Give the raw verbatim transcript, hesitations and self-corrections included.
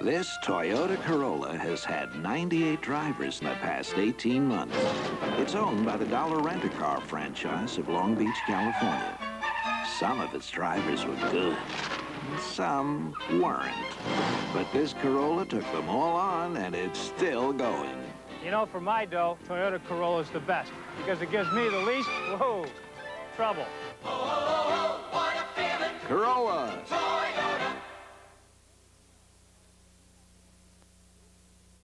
This Toyota Corolla has had ninety-eight drivers in the past eighteen months. It's owned by the Dollar Rent-A-Car franchise of Long Beach, California. Some of its drivers were good, and some weren't. But this Corolla took them all on, and it's still going. You know, for my dough, Toyota Corolla's the best, because it gives me the least, whoa, trouble. Corolla.